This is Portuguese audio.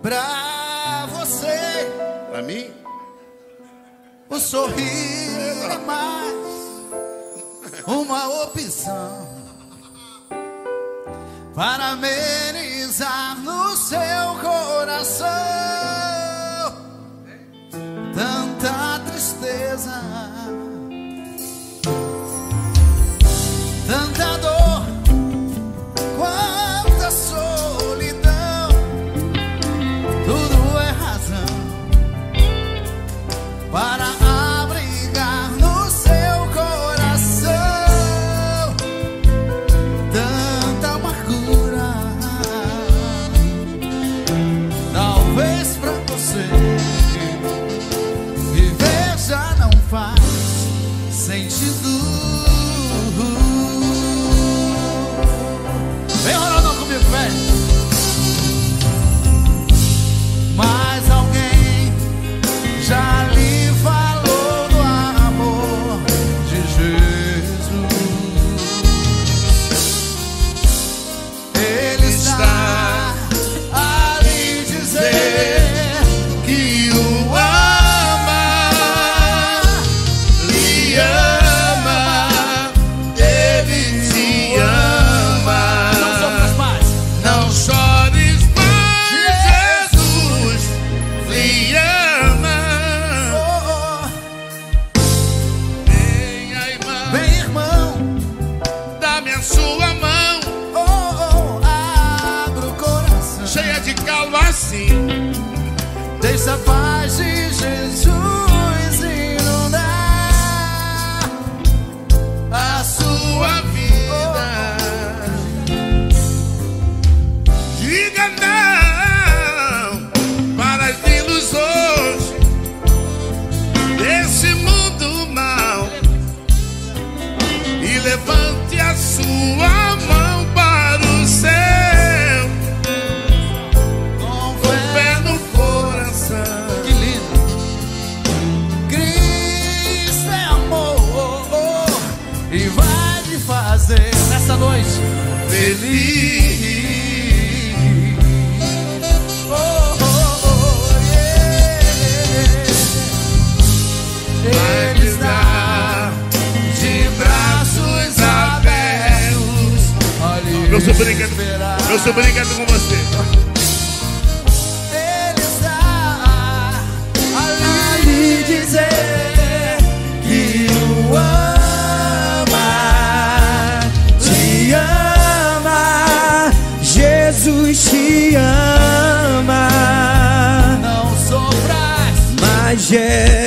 pra você. Pra mim? O sorriso é mais uma opção para amenizar no seu coração tanta tristeza, tanta dor, quanta solidão. Tudo é razão para abrigar no seu coração tanta amargura. Talvez pra você viver já não faz sentido. Vem rolando comigo, velho. Mas alguém já lhe falou do amor de Jesus. Ele está a lhe dizer que o ama, lhe ama, ele te ama. Não sofras mais, não chores mais, Jesus lhe ama. Venha, irmão, Vem, irmão, dá-me a sua mão, abra o coração, cheia de calma assim. deixa a paz de Jesus inundar a Sua vida. Diga não para as ilusões desse mundo mal e levante a sua mão para o céu com com fé no coração. Que lindo! Cristo é amor e vai te fazer nessa noite Feliz. yeah. Ele está de braços abertos. Olha, Meu sobrinho canta com você. Ele está a lhe dizer que o ama, te ama, Jesus te ama. Não sofras, mas